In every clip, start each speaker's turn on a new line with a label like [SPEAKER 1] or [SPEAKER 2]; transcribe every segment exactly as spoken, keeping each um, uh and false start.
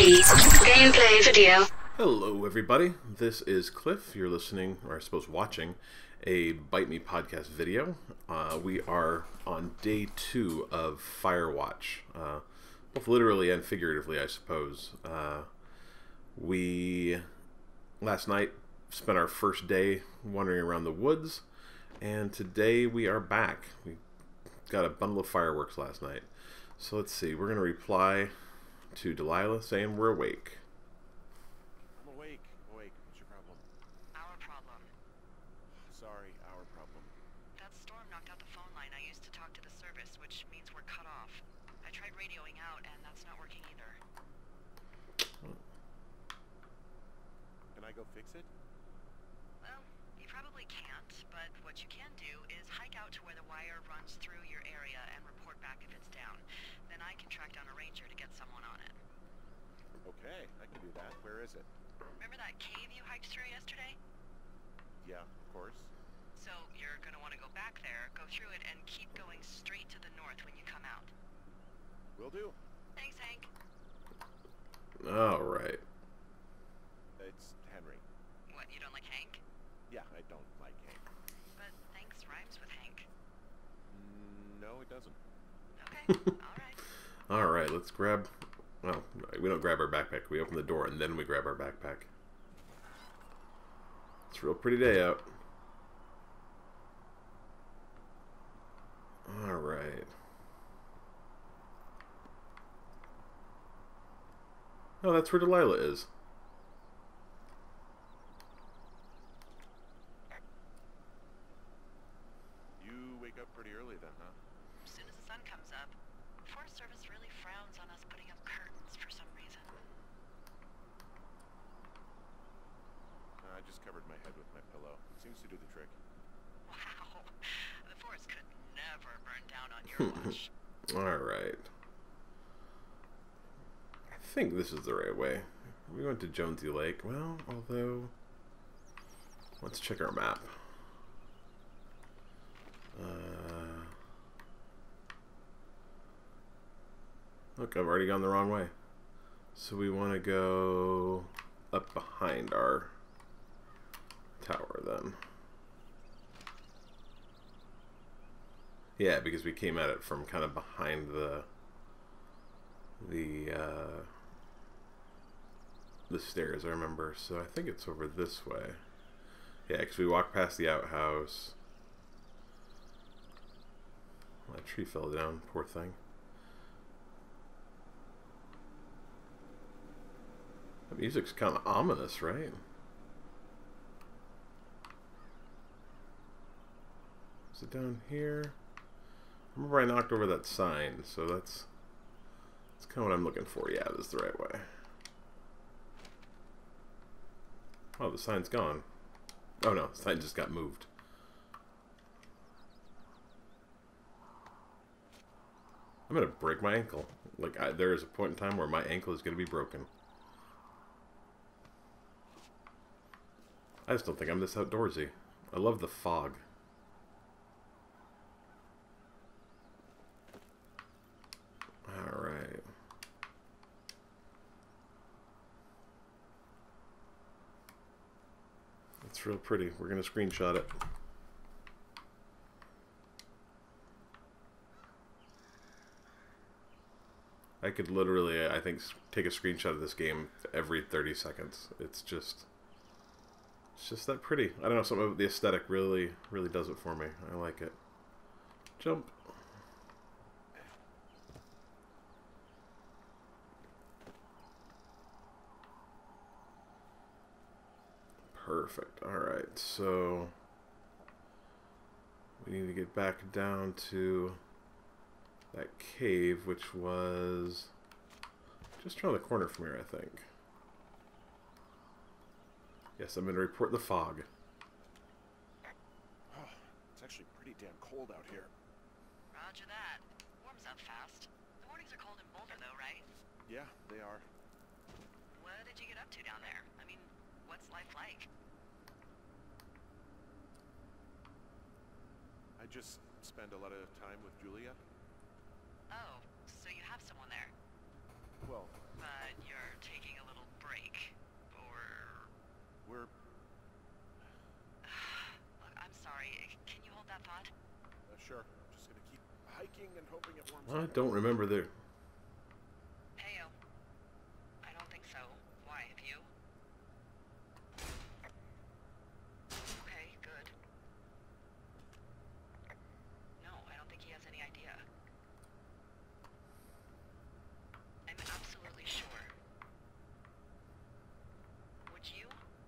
[SPEAKER 1] Please, gameplay video.
[SPEAKER 2] Hello everybody, this is Cliff. You're listening, or I suppose watching, a Bite Me podcast video. Uh, we are on day two of Firewatch, uh, both literally and figuratively, I suppose. Uh, we, last night, spent our first day wandering around the woods, and today we are back. We got a bundle of fireworks last night. So let's see, we're going to reply to Delilah saying we're awake.
[SPEAKER 3] I'm awake. Awake. What's your problem?
[SPEAKER 4] Our problem.
[SPEAKER 3] Sorry, our problem.
[SPEAKER 4] That storm knocked out the phone line I used to talk to the service, which means we're cut off. I tried radioing out, and that's not working either.
[SPEAKER 3] Can I go fix it?
[SPEAKER 4] Well, you probably can't, but what you can do is hike out to where the wire runs through your area and report back if it's down. Then I can track down a ranger to get someone on it.
[SPEAKER 3] Okay, I can do that. Where is it?
[SPEAKER 4] Remember that cave you hiked through yesterday?
[SPEAKER 3] Yeah, of course.
[SPEAKER 4] So you're going to want to go back there, go through it, and keep going straight to the north when you come out.
[SPEAKER 3] Will do.
[SPEAKER 4] Thanks, Hank.
[SPEAKER 2] Alright.
[SPEAKER 3] It's Henry.
[SPEAKER 4] What, you don't like Hank?
[SPEAKER 3] Yeah, I don't like Hank.
[SPEAKER 4] But thanks rhymes with Hank.
[SPEAKER 3] Mm, no, it doesn't.
[SPEAKER 4] Okay, alright.
[SPEAKER 2] Alright, let's grab... Well, we don't grab our backpack. We open the door and then we grab our backpack. It's a real pretty day out. Alright. Oh, that's where Delilah is.
[SPEAKER 3] You wake up pretty early then, huh?
[SPEAKER 4] As soon as the sun comes up, the Forest Service really frowns on us putting up curtains for some reason.
[SPEAKER 3] Uh, I just covered my head with my pillow. It seems to do the trick.
[SPEAKER 4] Wow, the forest could never burn down on your watch.
[SPEAKER 2] Alright. I think this is the right way. We went to Jonesy Lake. Well, although... Let's check our map. Uh, look, I've already gone the wrong way. So we want to go up behind our tower then. Yeah, because we came at it from kind of behind the the uh, the stairs, I remember. So I think it's over this way. Yeah, because we walked past the outhouse. That tree fell down, poor thing. That music's kind of ominous, right? Is it down here? I remember I knocked over that sign, so that's that's kind of what I'm looking for. Yeah, this is the right way. Oh, the sign's gone. Oh no, the sign just got moved. I'm gonna break my ankle. Like, I, there is a point in time where my ankle is gonna be broken. I just don't think I'm this outdoorsy. I love the fog. Alright. It's real pretty. We're gonna screenshot it. I could literally, I think, take a screenshot of this game every thirty seconds. It's just, it's just that pretty. I don't know, something about the aesthetic really, really does it for me. I like it. Jump. Perfect. Alright, so we need to get back down to that cave, which was just around the corner from here, I think. Yes, I'm going to report the fog.
[SPEAKER 3] Oh, it's actually pretty damn cold out here.
[SPEAKER 4] Roger that. Warms up fast. The mornings are cold in Boulder, though, right?
[SPEAKER 3] Yeah, they are.
[SPEAKER 4] What did you get up to down there? I mean, what's life like?
[SPEAKER 3] I just spend a lot of time with Julia.
[SPEAKER 4] Oh, so you have someone there.
[SPEAKER 3] Well,
[SPEAKER 4] But you're taking
[SPEAKER 2] I don't remember there.
[SPEAKER 4] Heyo. I don't think so. Why, have you? Okay, good. No, I don't think he has any idea. I'm absolutely sure. Would you?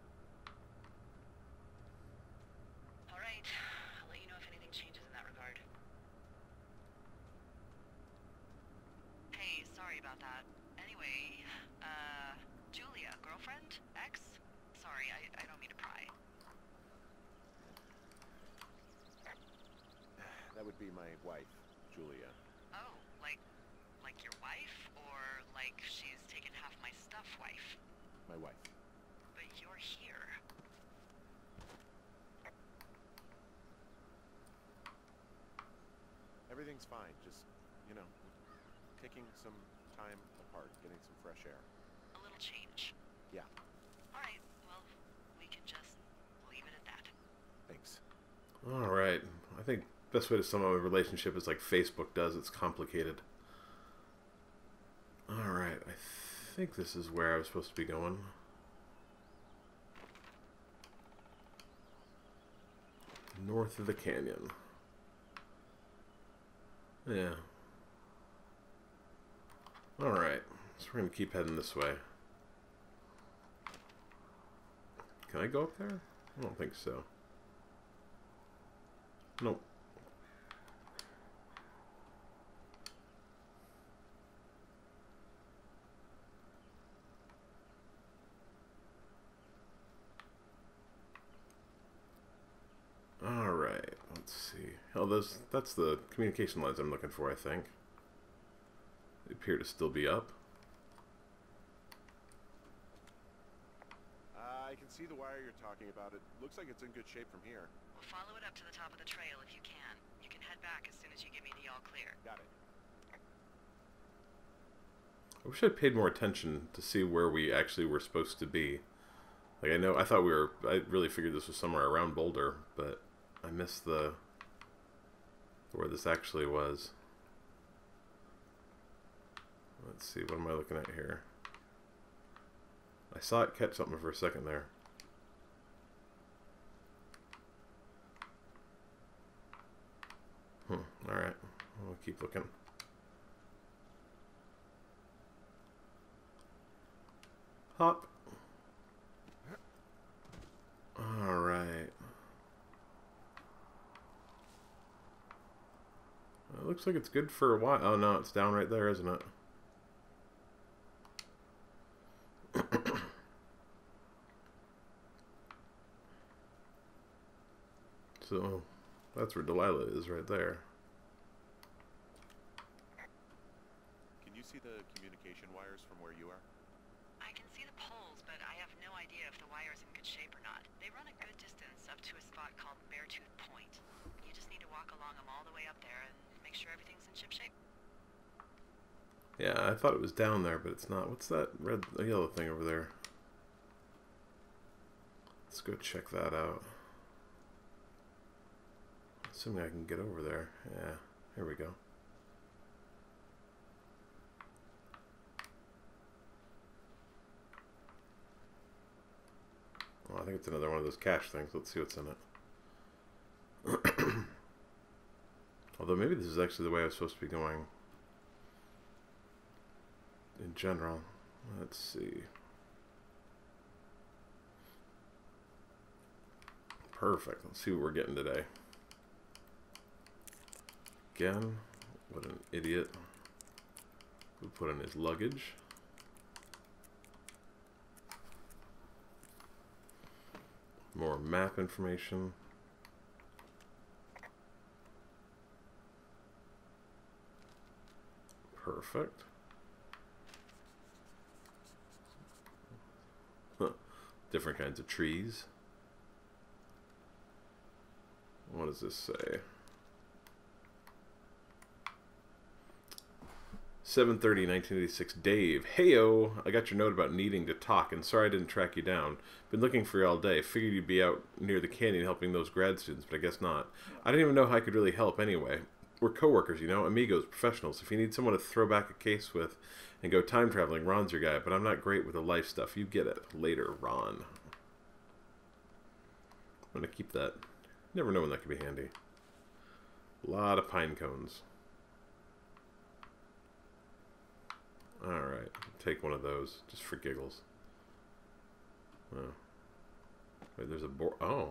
[SPEAKER 4] Alright, I'll let you know if anything changes in that regard. Hey, sorry about that. Anyway, uh, Julia, girlfriend? Ex? Sorry, I, I don't mean to pry.
[SPEAKER 3] That would be my wife, Julia.
[SPEAKER 4] Oh, like, like your wife? Or like she's taken half my stuff wife?
[SPEAKER 3] My wife.
[SPEAKER 4] But you're here.
[SPEAKER 3] Everything's fine. Just, you know, taking some time apart, getting some fresh air.
[SPEAKER 4] A little change.
[SPEAKER 3] Yeah,
[SPEAKER 4] Alright, well, we can just leave it at that.
[SPEAKER 3] thanks.
[SPEAKER 2] Alright. I think best way to sum up a relationship is like Facebook does. It's complicated. Alright. I think this is where I was supposed to be going. North of the canyon. Yeah. Alright. So we're going to keep heading this way. Can I go up there? I don't think so. Nope. Alright, let's see. Oh, those, that's the communication lines I'm looking for, I think. They appear to still be up.
[SPEAKER 3] Uh, I can see the wire you're talking about. It looks like it's in good shape from here.
[SPEAKER 4] We'll follow it up to the top of the trail if you can. You can head back as soon as you give me the all clear.
[SPEAKER 3] Got it.
[SPEAKER 2] I wish I'd paid more attention to see where we actually were supposed to be. Like, I know, I thought we were, I really figured this was somewhere around Boulder, but I missed the, where this actually was. Let's see, what am I looking at here? I saw it catch something for a second there. Hmm, alright. We'll keep looking. Hop. Alright. It looks like it's good for a while. Oh no, it's down right there, isn't it? So, that's where Delilah is, right there.
[SPEAKER 3] Can you see the communication wires from where you are?
[SPEAKER 4] I can see the poles, but I have no idea if the wire's in good shape or not. They run a good distance up to a spot called Beartooth Point. You just need to walk along them all the way up there and make sure everything's in ship shape.
[SPEAKER 2] Yeah, I thought it was down there, but it's not. What's that red, yellow thing over there? Let's go check that out. Assuming I can get over there. Yeah, here we go. Well, I think it's another one of those cache things. Let's see what's in it. Although maybe this is actually the way I was supposed to be going in general. Let's see. Perfect. Let's see what we're getting today. Again, what an idiot. We put in his luggage. More map information. Perfect. Huh. Different kinds of trees. What does this say? seven thirty nineteen eighty-six. Dave. Heyo, I got your note about needing to talk, and sorry I didn't track you down. Been looking for you all day. Figured you'd be out near the canyon helping those grad students, but I guess not. I didn't even know how I could really help anyway. we're coworkers, you know, amigos, professionals. If you need someone to throw back a case with and go time traveling, Ron's your guy. But I'm not great with the life stuff. You get it later, Ron. I'm gonna keep that. Never know when that could be handy. A lot of pine cones. Alright, take one of those, just for giggles. Oh. Wait, there's a board. Oh.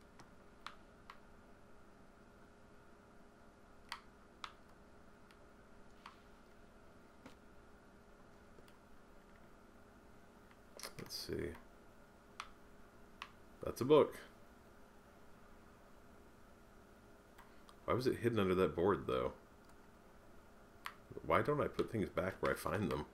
[SPEAKER 2] Let's see. That's a book. Why was it hidden under that board, though? Why don't I put things back where I find them?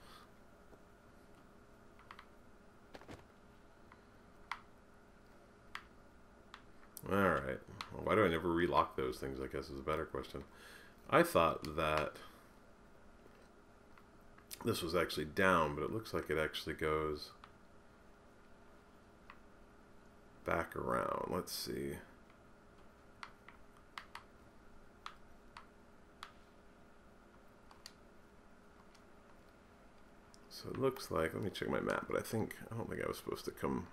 [SPEAKER 2] Alright. Well, why do I never relock those things, I guess is a better question. I thought that this was actually down, but it looks like it actually goes back around. Let's see. So it looks like, let me check my map, but I think, I don't think I was supposed to come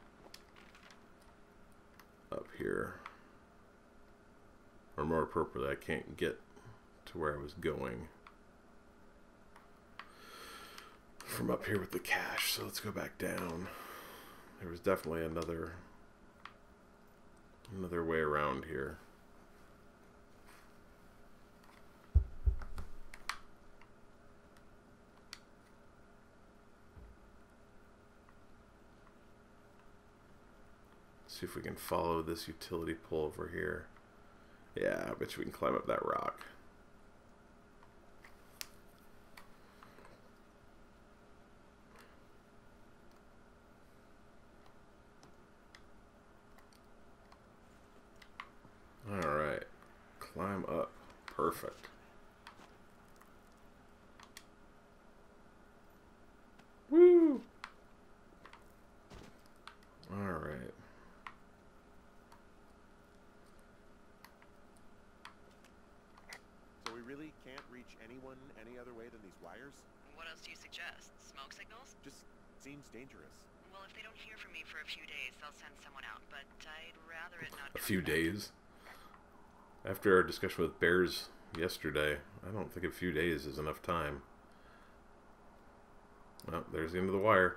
[SPEAKER 2] up here. Or more appropriately, I can't get to where I was going from up here with the cache. So let's go back down. There was definitely another another way around here. See if we can follow this utility pole over here. Yeah, I bet you we can climb up that rock. Alright. Climb up. Perfect. Woo! Alright.
[SPEAKER 3] So we really can't reach anyone any other way than these wires?
[SPEAKER 4] What else do you suggest? Smoke signals?
[SPEAKER 3] Just seems dangerous.
[SPEAKER 4] Well, if they don't hear from me for a few days, they'll send someone out, but I'd rather it not
[SPEAKER 2] A
[SPEAKER 4] come
[SPEAKER 2] few
[SPEAKER 4] back.
[SPEAKER 2] days? After our discussion with bears yesterday, I don't think a few days is enough time. Oh, there's the end of the wire.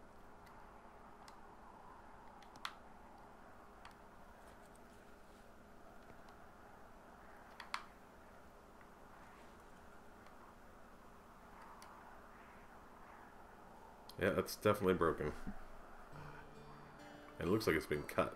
[SPEAKER 2] Yeah, that's definitely broken. And it looks like it's been cut.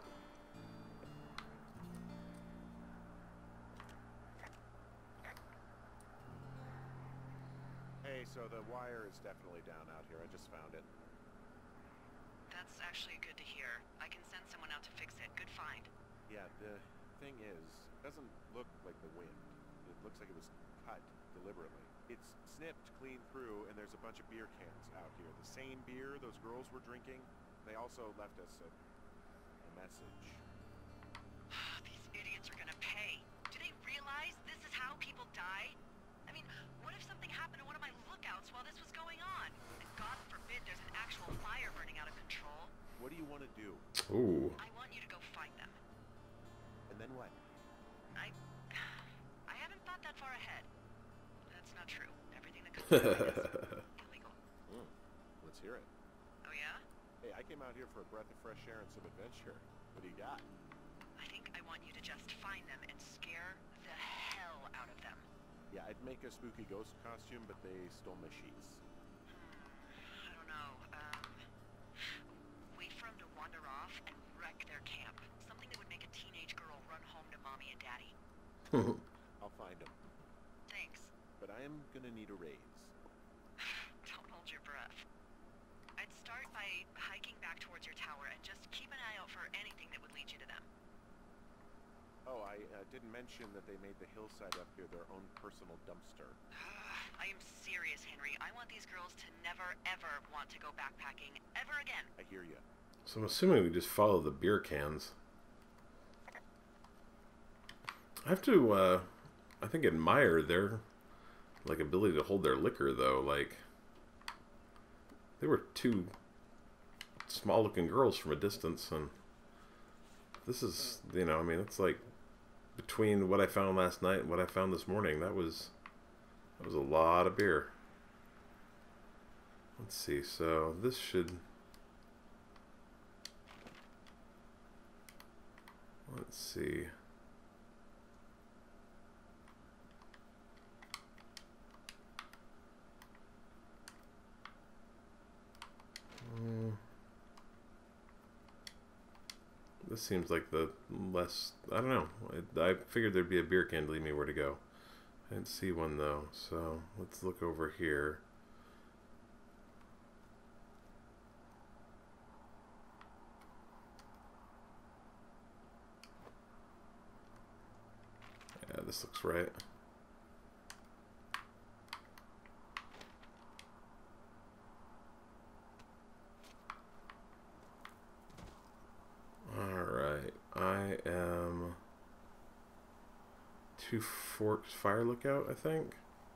[SPEAKER 3] Hey, so the wire is definitely down out here. I just found it.
[SPEAKER 4] That's actually good to hear. I can send someone out to fix it. Good find.
[SPEAKER 3] Yeah, the thing is, it doesn't look like the wind. It looks like it was cut deliberately. It's snipped clean through, and there's a bunch of beer cans out here. The same beer those girls were drinking. They also left us a, a message.
[SPEAKER 4] These idiots are gonna pay. Do they realize this is how people die? I mean, what if something happened to one of my lookouts while this was going on? And God forbid there's an actual fire burning out of control.
[SPEAKER 3] What do you want to do?
[SPEAKER 2] Ooh.
[SPEAKER 4] I want you to go find them.
[SPEAKER 3] And then what?
[SPEAKER 4] I... I haven't thought that far ahead. That's not true. Everything that comes out is illegal.
[SPEAKER 3] Hmm. Let's hear it.
[SPEAKER 4] Oh yeah?
[SPEAKER 3] Hey, I came out here for a breath of fresh air and some adventure. What do you got?
[SPEAKER 4] I think I want you to just find them and scare the hell out of them.
[SPEAKER 3] Yeah, I'd make a spooky ghost costume, but they stole my sheets.
[SPEAKER 4] Hmm, I don't know. Um, wait for them to wander off and wreck their camp. Something that would make a teenage girl run home to mommy and daddy.
[SPEAKER 3] I'll find them.
[SPEAKER 4] Thanks.
[SPEAKER 3] But I am gonna need a raise.
[SPEAKER 4] Don't hold your breath. I'd start by hiking back towards your tower and just keep an eye out for anything that would lead you to them.
[SPEAKER 3] Oh, I uh, didn't mention that they made the hillside up here their own personal dumpster.
[SPEAKER 4] I am serious, Henry. I want these girls to never, ever want to go backpacking ever again.
[SPEAKER 3] I hear you.
[SPEAKER 2] So I'm assuming we just follow the beer cans. I have to, uh, I think admire their like ability to hold their liquor though. Like they were two small looking girls from a distance, and this is, you know, I mean, it's like between what I found last night and what I found this morning, that was that was a lot of beer. Let's see, so this should, let's see. Mm. This seems like the less, I don't know, I, I figured there'd be a beer can to lead me where to go. I didn't see one though, so let's look over here. Yeah, this looks right. Alright, I am Two Forks Fire Lookout, I think.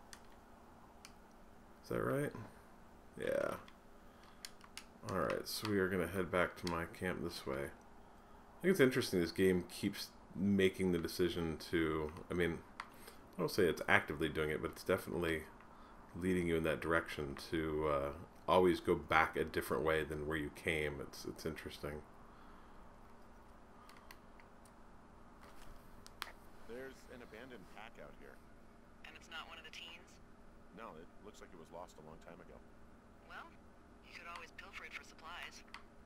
[SPEAKER 2] Is that right? Yeah. Alright, so we are going to head back to my camp this way. I think it's interesting this game keeps making the decision to, I mean, I don't say it's actively doing it, but it's definitely leading you in that direction to uh, always go back a different way than where you came. It's, it's interesting.
[SPEAKER 3] There's an abandoned pack out here.
[SPEAKER 4] And it's not one of the teens?
[SPEAKER 3] No, it looks like it was lost a long time ago.
[SPEAKER 4] Well, you could always pilfer it for supplies.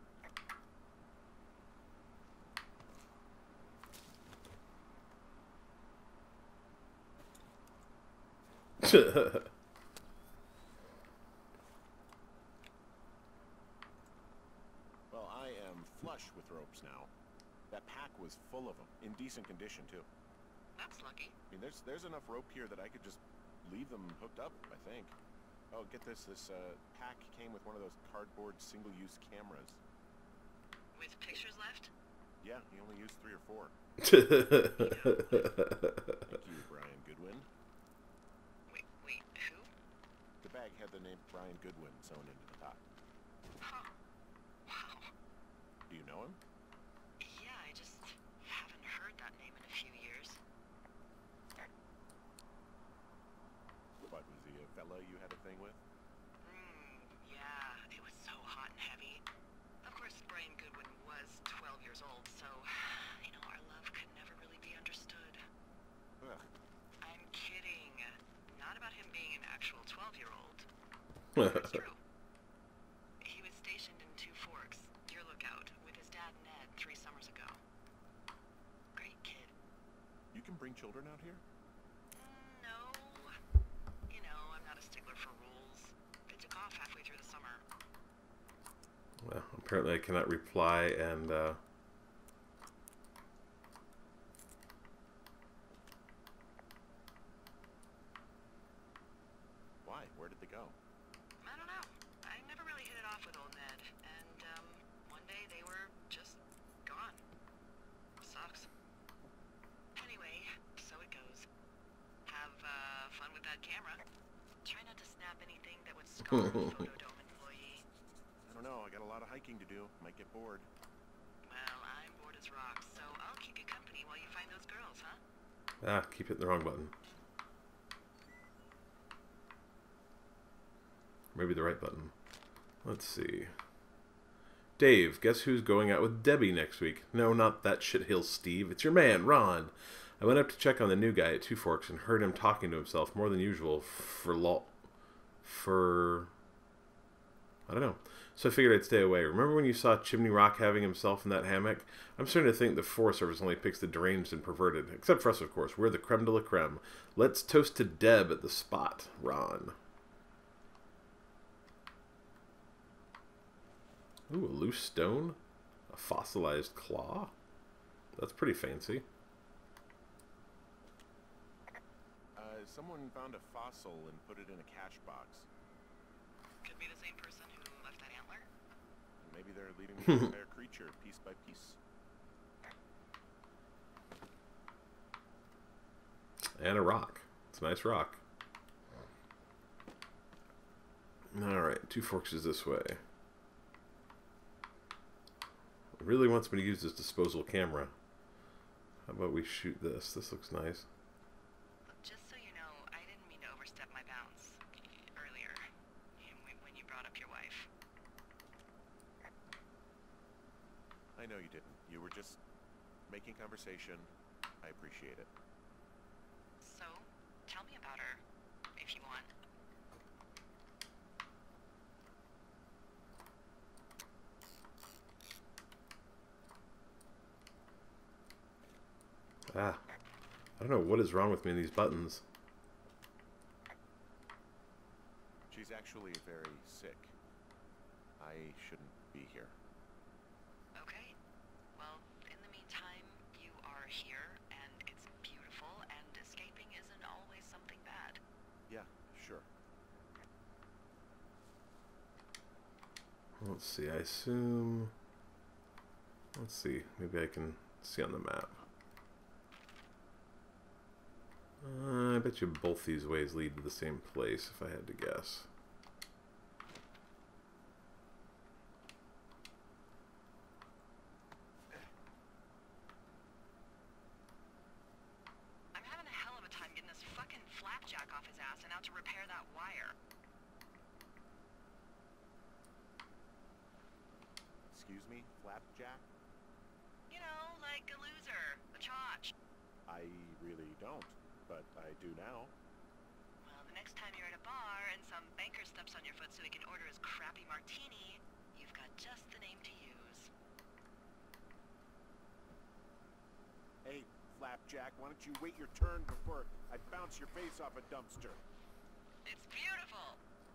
[SPEAKER 3] Well, I am flush with ropes now. That pack was full of them, in decent condition too.
[SPEAKER 4] That's lucky.
[SPEAKER 3] I mean, there's there's enough rope here that I could just leave them hooked up, I think. Oh, get this, this uh, pack came with one of those cardboard single-use cameras.
[SPEAKER 4] With pictures left?
[SPEAKER 3] Yeah, he only used three or four.
[SPEAKER 2] Thank
[SPEAKER 3] Thank you, Brian Goodwin.
[SPEAKER 4] Wait, wait, who?
[SPEAKER 3] The bag had the name Brian Goodwin sewn into the top.
[SPEAKER 4] Huh. Wow.
[SPEAKER 3] Do you know him?
[SPEAKER 4] Yeah, I just haven't heard that name in a few years.
[SPEAKER 3] What, was he a fella you had a thing with?
[SPEAKER 4] Hmm, yeah, it was so hot and heavy. Of course, Brian Goodwin was twelve years old, so, you know, our love could never really be understood.
[SPEAKER 3] Ugh.
[SPEAKER 4] I'm kidding. Not about him being an actual twelve-year-old. It's true. He was stationed in Two Forks, your lookout, with his dad Ned three summers ago. Great kid.
[SPEAKER 3] You can bring children out here?
[SPEAKER 4] No. You know, I'm not a stickler for rules. They took off halfway through the summer.
[SPEAKER 2] Well, apparently I cannot reply and uh,
[SPEAKER 3] Why? Where did they go?
[SPEAKER 4] I don't know. I never really hit it off with old Ned, and um, one day they were just gone. Sucks. Anyway, so it goes. Have uh, fun with that camera. Try not to snap anything that would scar a Photodome employee.
[SPEAKER 3] I don't know, I got a lot of hiking to do. Might get bored.
[SPEAKER 4] Well, I'm bored as rocks, so I'll keep you company while you find those girls, huh?
[SPEAKER 2] ah, keep hitting the wrong button. Maybe the right button. Let's see. Dave, guess who's going out with Debbie next week? No, not that shithill Steve. It's your man, Ron. I went up to check on the new guy at Two Forks and heard him talking to himself more than usual for lol. For... I don't know. So I figured I'd stay away. Remember when you saw Chimney Rock having himself in that hammock? I'm starting to think the Forest Service only picks the deranged and perverted. Except for us, of course. We're the creme de la creme. Let's toast to Deb at the spot, Ron. Ooh, a loose stone? A fossilized claw? That's pretty fancy.
[SPEAKER 3] Uh, someone found a fossil and put it in a cash box.
[SPEAKER 4] Could be the same person who left that antler.
[SPEAKER 3] Maybe they're leaving the entire creature piece by piece.
[SPEAKER 2] And a rock. It's a nice rock. Alright, two forks is this way. It really wants me to use this disposable camera. How about we shoot this? This looks nice.
[SPEAKER 4] Just so you know, I didn't mean to overstep my bounds earlier when you brought up your wife.
[SPEAKER 3] I know you didn't. You were just making conversation. I appreciate it.
[SPEAKER 4] So, tell me about her, if you want.
[SPEAKER 2] Ah, I don't know what is wrong with me in these buttons.
[SPEAKER 3] She's actually very sick. I shouldn't be here.
[SPEAKER 4] Okay. Well, in the meantime, you are here, and it's beautiful, and escaping isn't always something bad.
[SPEAKER 3] Yeah, sure.
[SPEAKER 2] Let's see, I assume... Let's see, maybe I can see on the map. Uh, I bet you both these ways lead to the same place, if I had to guess.
[SPEAKER 4] I'm having a hell of a time getting this fucking flapjack off his ass and out to repair that wire.
[SPEAKER 3] Excuse me, Flapjack?
[SPEAKER 4] You know, like a loser, a chotch.
[SPEAKER 3] I really don't, but I do now.
[SPEAKER 4] Well, the next time you're at a bar and some banker steps on your foot so he can order his crappy martini, you've got just the name to use.
[SPEAKER 3] Hey, Flapjack, why don't you wait your turn before I bounce your face off a dumpster?
[SPEAKER 4] It's beautiful.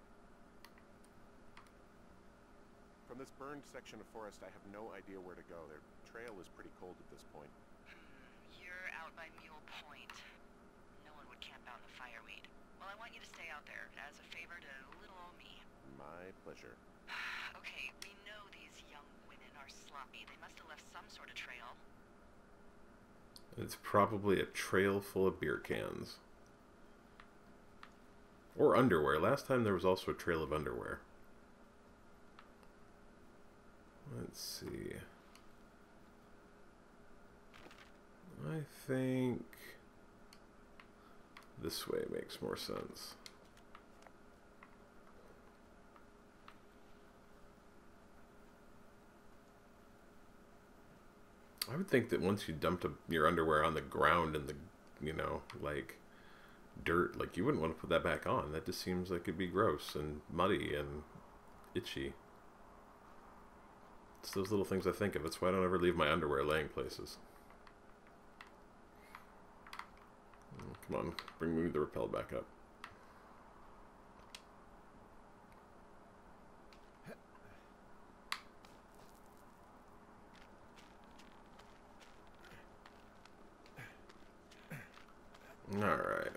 [SPEAKER 3] From this burned section of forest, I have no idea where to go. Their trail is pretty cold at this point.
[SPEAKER 4] You're out by Mule Point. No one would camp out in the fireweed. Well, I want you to stay out there as a favor to little old me.
[SPEAKER 3] My pleasure.
[SPEAKER 4] Okay, we know these young women are sloppy. They must have left some sort of trail.
[SPEAKER 2] It's probably a trail full of beer cans. Or underwear. Last time there was also a trail of underwear. Let's see. I think this way makes more sense. I would think that once you dumped a, your underwear on the ground in the, you know, like dirt, like you wouldn't want to put that back on. That just seems like it'd be gross and muddy and itchy. It's those little things I think of. That's why I don't ever leave my underwear laying places. Come on, bring me the rappel back up. Alright.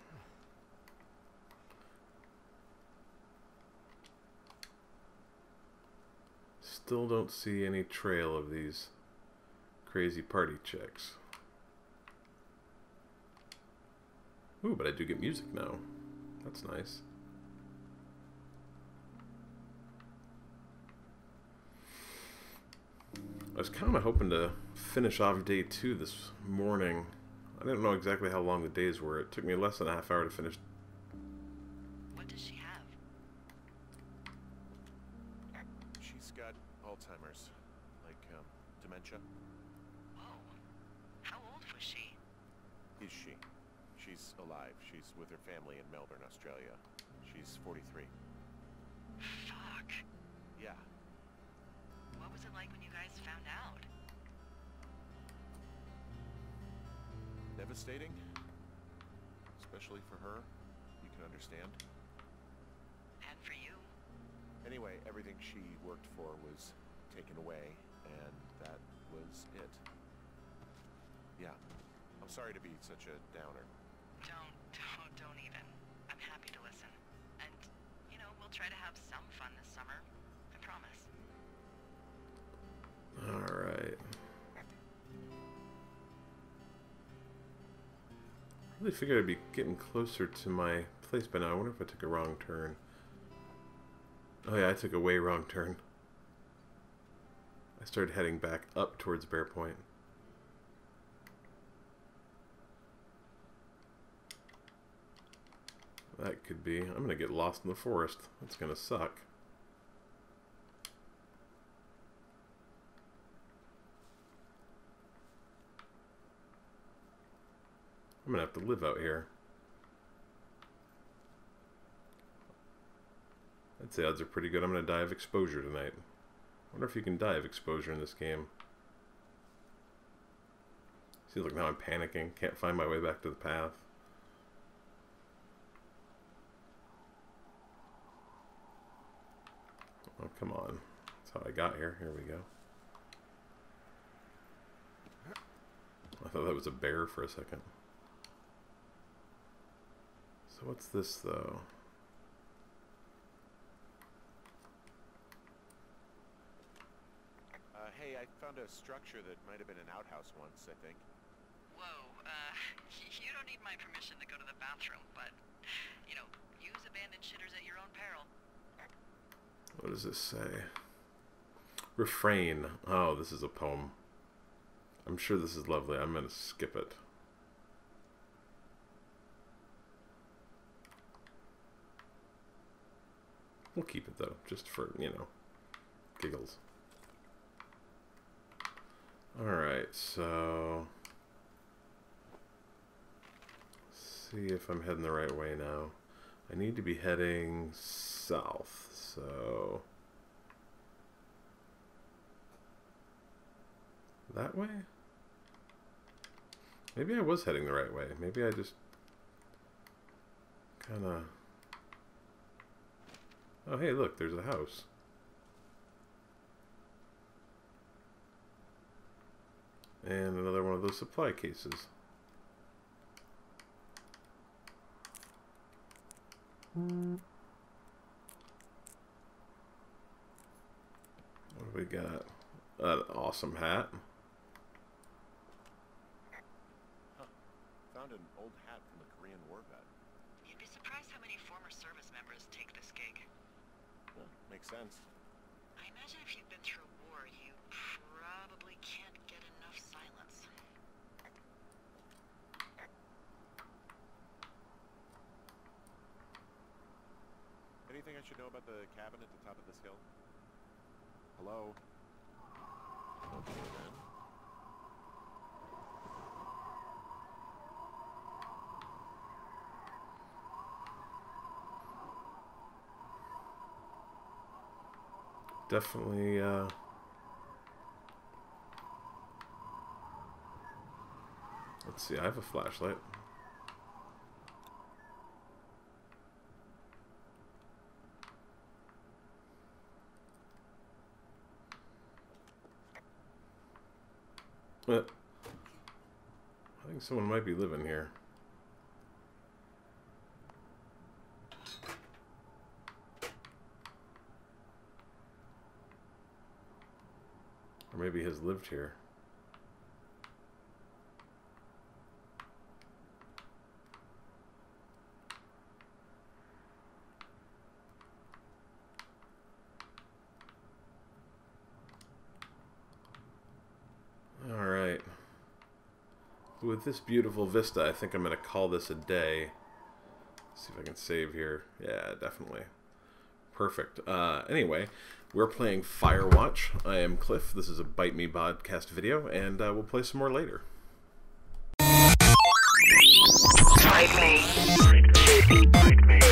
[SPEAKER 2] Still don't see any trail of these crazy party chicks. Ooh, but I do get music now. That's nice. I was kind of hoping to finish off day two this morning. I didn't know exactly how long the days were. It took me less than a half hour to finish.
[SPEAKER 4] What does she have?
[SPEAKER 3] She's got Alzheimer's, like um, dementia.
[SPEAKER 4] Whoa. How old was she?
[SPEAKER 3] Is she? She's alive. She's with her family in Melbourne, Australia. She's forty-three.
[SPEAKER 4] Fuck.
[SPEAKER 3] Yeah.
[SPEAKER 4] What was it like when you guys found out?
[SPEAKER 3] Devastating. Especially for her. You can understand.
[SPEAKER 4] And for you?
[SPEAKER 3] Anyway, everything she worked for was taken away, and that was it. Yeah. I'm sorry to be such a downer.
[SPEAKER 4] Don't, don't, don't even. I'm happy to listen. And, you know, we'll try to have some fun this summer. I promise.
[SPEAKER 2] Alright. really figured I'd be getting closer to my place by now. I wonder if I took a wrong turn. Oh yeah, I took a way wrong turn. I started heading back up towards Bear Point. That could be. I'm gonna get lost in the forest. That's gonna suck. I'm gonna have to live out here. I'd say odds are pretty good I'm gonna die of exposure tonight. I wonder if you can die of exposure in this game. See, look, now I'm panicking. Can't find my way back to the path. Oh, come on. That's how I got here. Here we go. I thought that was a bear for a second. So what's this, though?
[SPEAKER 3] Uh, hey, I found a structure that might have been an outhouse once, I think.
[SPEAKER 4] Whoa, uh, you don't need my permission to go to the bathroom, but, you know, use abandoned shitters at your own peril.
[SPEAKER 2] What does this say? Refrain. Oh, this is a poem. I'm sure this is lovely. I'm going to skip it. We'll keep it, though, just for, you know, giggles. Alright, so... let's see if I'm heading the right way now. I need to be heading south, so... that way? Maybe I was heading the right way. Maybe I just... kinda... oh, hey, look, there's a house. And another one of those supply cases. What do we got? An awesome hat.
[SPEAKER 3] Huh. Found an old hat from a Korean War vet.
[SPEAKER 4] You'd be surprised how many former service members take this gig.
[SPEAKER 3] Well, makes sense.
[SPEAKER 4] I imagine if you've been through war, you probably can't get enough silence.
[SPEAKER 3] Anything I should know about the cabin at the top of this hill? Hello? Okay, then.
[SPEAKER 2] Definitely, uh... let's see, I have a flashlight. But I think someone might be living here. Or maybe has lived here. Alright. With this beautiful vista, I think I'm going to call this a day. See if I can save here. Yeah, definitely. Perfect. Uh, anyway, we're playing Firewatch. I am Cliff. This is a Bite Me podcast video, and uh, we'll play some more later.
[SPEAKER 1] Bite me. Bite me.